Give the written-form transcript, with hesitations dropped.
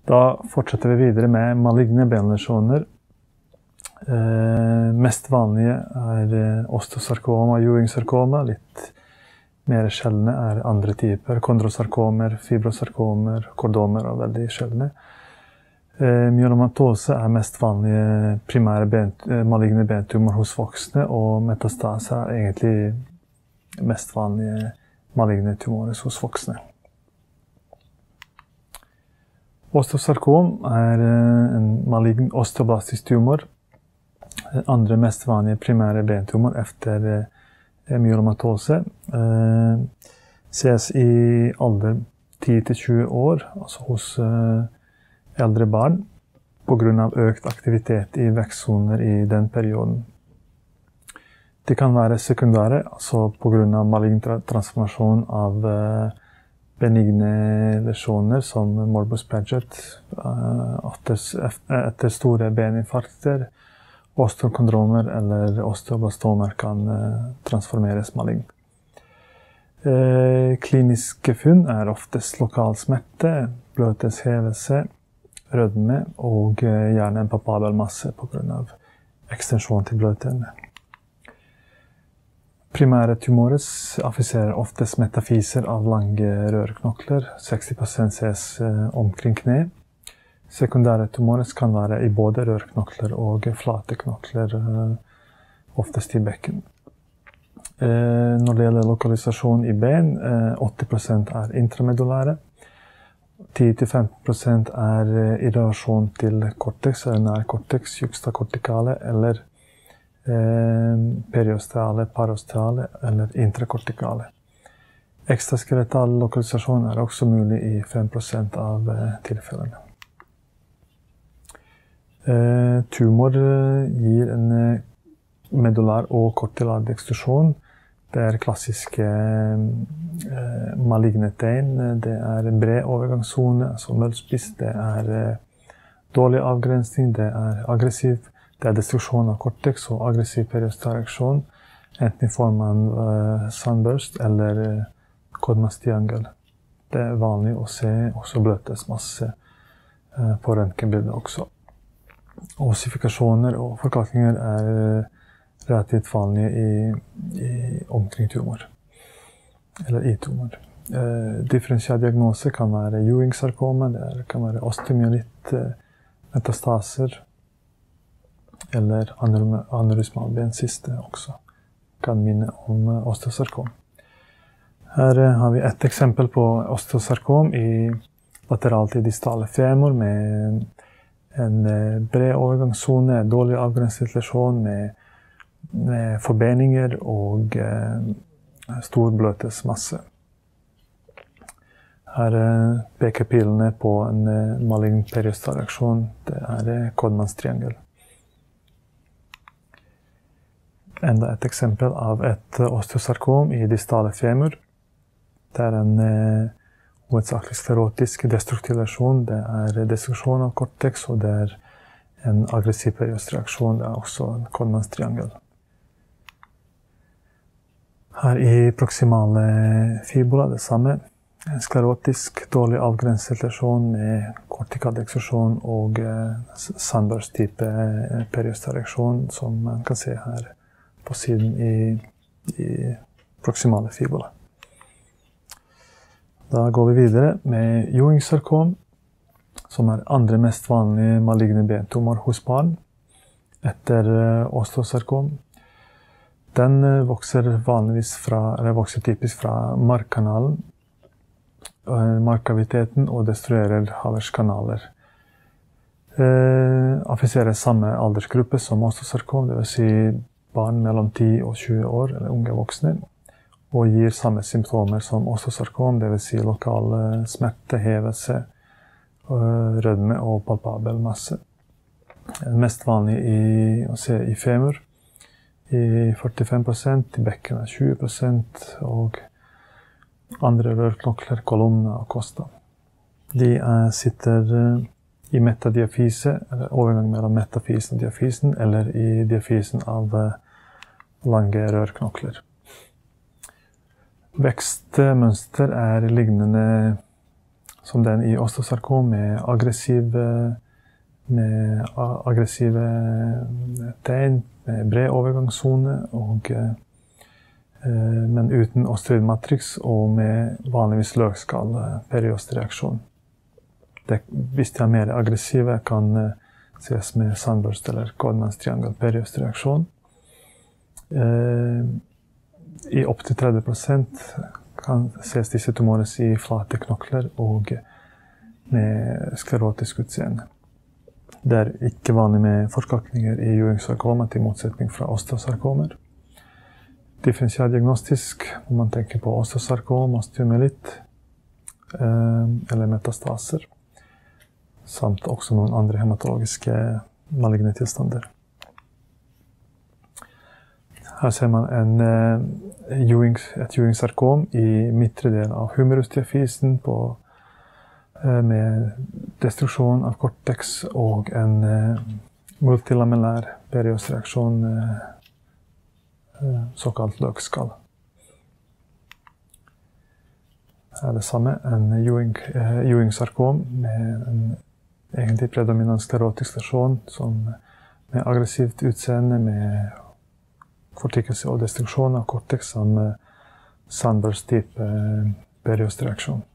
Da fortsetter vi videre med maligne benlesjoner. Mest vanlige osteosarkoma, Ewing-sarkoma. Litt mer sjeldne andre typer. Kondrosarkomer, fibrosarkomer, kordomer og veldig sjeldne. Myelomatose mest vanlige primære maligne bentumor hos voksne, og metastase egentlig mest vanlige maligne tumorer hos voksne. Osteosarkom en malign osteoblastisk tumor. Andre mest vanlige primære bentumor efter myelomatose. Ses i alder 10-20 år, altså hos eldre barn, på grunn av økt aktivitet i vekstsoner i den perioden. Det kan være sekundære, altså på grunn av malign transformasjon av benigne lesjoner som morbus Paget, etter store beninfarkter, osteokondromer eller osteoblastomer kan transformeres malign. Kliniske funn oftest lokal smerte, bløthetshevelse, rødme og gjerne en palpabel masse på grunn av ekstensjon til bløtene. Primære tumores affiserer oftest metafiser av lange rørknokler, 60% ses omkring kne. Sekundære tumores kan være i både rørknokler og flate knokler, oftest i bekken. Når det gjelder lokalisasjon i ben, 80% intramedullære. 10-15% i relasjon til cortex, eller nær cortex, juxtacorticale, eller periosteale, parosteale eller intrakortikale. Ekstraskeletal lokalisasjon også mulig i 5% av tilfellene. Tumor gir en medulær og kortilar dekstrusjon. Det klassiske maligne tegn. Det bred overgangszone, altså møllspiss. Det dårlig avgrensning, det aggressiv. Det destruksjon av cortex og aggressiv periostealreaksjon, enten i form av sunburst eller Codman's-triangel. Det vanlig å se også bløtthetsmasse på røntgenbildet også. Ossifikasjoner og forkalkninger relativt vanlige i omkring tumor, eller i tumor. Differensiell diagnose kan være Ewing-sarkoma, det kan være osteomyelitt, metastaser, eller aneurysmal bensyste også kan minne om osteosarkom. Her har vi et eksempel på osteosarkom i lateral til distale femur med en bred overgangszone, dårlig avgrenset lesjon med forbeninger og stor bløtthetsmasse. Her peker pilene på en malign periostealreaksjon. Det Codman's-triangel. Enda et eksempel av et osteosarkom i distale femur. Det en hovedsakelig sklerotisk destruktiv lesjon. Det destruksjon av cortex, og det en aggressiv periostealreaksjon. Det også en Codman's-triangel. Her i proximale fibula det samme. En sklerotisk, dårlig avgrenset lesjon med kortikal destruksjon og sunburst-type periostealreaksjon, som man kan se her på siden i proximale fibula. Da går vi videre med Ewing-sarkom, som andre mest vanlige maligne bentumor hos barn, etter osteosarkom. Den vokser typisk fra markkanalen, markkaviteten, og destruerer Havers-kanaler. Affiserer samme aldersgruppe som osteosarkom, det vil si barn mellom 10 og 20 år, eller unge voksne, og gir samme symptomer som osteosarkom, det vil si lokal smerte, hevelse, rødme og palpabel masse. Mest vanlig å se i femur, i 45%, i bekken 20%, og andre rørknokler, kolumna og kosta. De sitter i metadiafise, eller overgang mellom metafisen og diafisen, eller i diafisen av lange rørknokler. Vekstmønster lignende som den i osteosarkom med aggressive tegn, med bred overgangszone, men uten osteoidmatrix og med vanligvis løkskall periostereaksjon. Hvis de er mer aggressive, kan ses med sunburst eller Goldman's triangle periostereaksjon. I opp til 30% kan ses disse tumores i flate knokler og med sklerotisk utseende. Det er ikke vanlig med forkalkninger i Ewing-sarkoma til motsetning fra osteosarkomer. Differensialdiagnostisk må man tenke på osteosarkom, osteomyelitt eller metastaser, samt også noen andre hematologiske maligne tilstander. Her ser man et Ewing-sarkom i midtre del av humerusdiafisen med destruksjon av cortex og en multilamellær periostereaksjon, såkalt løkskall. Her er det samme, en Ewing-sarkom med en egentlig predominant sklerotisk lesjon med aggressivt utseende, med fortikkelse og destruksjon av cortex som sunburst-type periostereaksjon.